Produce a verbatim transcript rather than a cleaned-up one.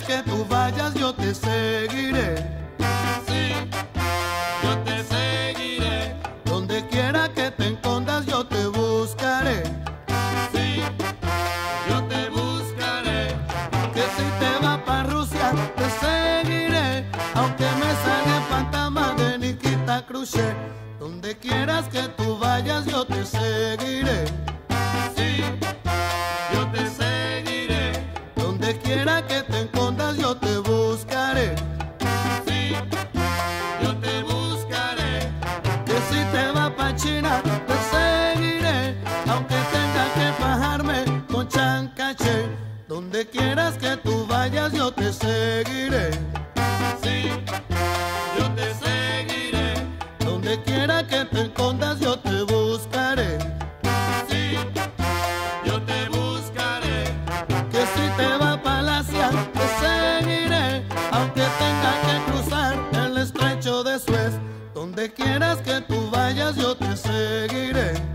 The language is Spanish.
que tú vayas yo te seguiré. Sí, yo te seguiré. Donde quiera que te escondas yo te buscaré. Sí, yo te buscaré. Que si te vas para Rusia te seguiré, aunque me salga el fantasma de Nikita Khrushchev. Donde quieras que tú vayas yo te seguiré. Sí, yo te seguiré. Donde quiera que te escondas yo te buscaré. Sí, yo te buscaré. Que si te vas para China te seguiré, aunque tenga que fajarme con Chiang Kai-shek. Donde quieras que tú vayas yo te seguiré. Sí, yo te seguiré. Donde quiera que te escondas yo te buscaré. Sí, yo te buscaré. Que si te vas para Asia te seguiré, aunque tenga que cruzar el estrecho de Suez. Donde quieras que tú vayas yo te seguiré.